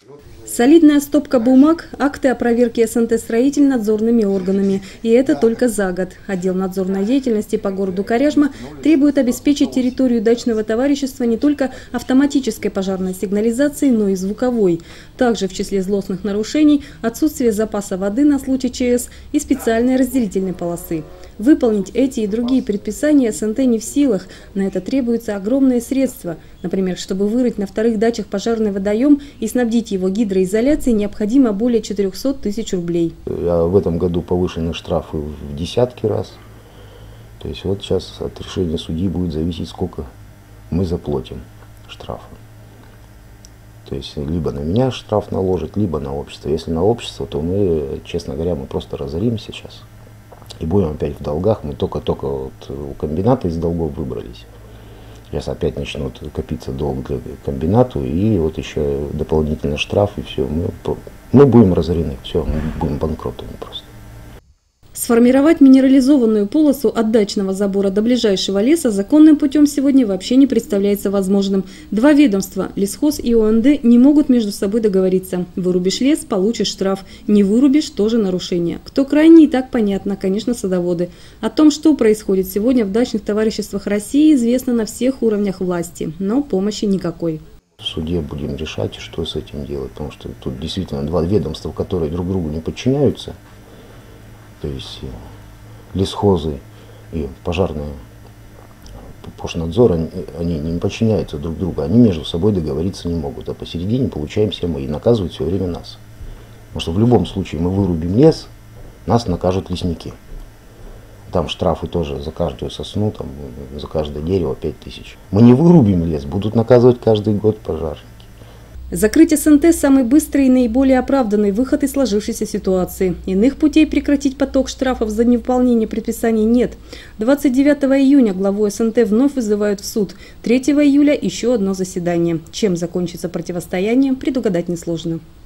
Солидная стопка бумаг, акты о проверке СНТ «Строитель» надзорными органами. И это только за год. Отдел надзорной деятельности по городу Коряжма требует обеспечить территорию дачного товарищества не только автоматической пожарной сигнализацией, но и звуковой. Также в числе злостных нарушений отсутствие запаса воды на случай ЧС и специальной разделительной полосы. Выполнить эти и другие предписания СНТ не в силах. На это требуются огромные средства. Например, чтобы вырыть на вторых дачах пожарный водоем и снабдить его гидроизоляцией, необходимо более 400 тысяч рублей. В этом году повышены штрафы в десятки раз. То есть вот сейчас от решения судьи будет зависеть, сколько мы заплатим штрафа. То есть либо на меня штраф наложат, либо на общество. Если на общество, то мы, честно говоря, мы просто разоримся сейчас. И будем опять в долгах. Мы только вот у комбината из долгов выбрались. Сейчас опять начнут копиться долг к комбинату. И вот еще дополнительный штраф. И все. Мы будем разорены. Все, мы будем банкротами просто. Сформировать минерализованную полосу от дачного забора до ближайшего леса законным путем сегодня вообще не представляется возможным. Два ведомства, лесхоз и ОНД, не могут между собой договориться. Вырубишь лес – получишь штраф. Не вырубишь – тоже нарушение. Кто крайний, и так понятно, конечно, садоводы. О том, что происходит сегодня в дачных товариществах России, известно на всех уровнях власти, но помощи никакой. В суде будем решать, что с этим делать, потому что тут действительно два ведомства, которые друг другу не подчиняются. То есть лесхозы и пожарные пожнадзор, они не подчиняются друг другу, они между собой договориться не могут, а посередине получаемся мы и наказывают все время нас. Потому что в любом случае мы вырубим лес, нас накажут лесники. Там штрафы тоже за каждую сосну, там, за каждое дерево 5000. Мы не вырубим лес, будут наказывать каждый год пожарники. Закрыть СНТ – самый быстрый и наиболее оправданный выход из сложившейся ситуации. Иных путей прекратить поток штрафов за невыполнение предписаний нет. 29 июня главу СНТ вновь вызывают в суд. 3 июля еще одно заседание. Чем закончится противостояние, предугадать несложно.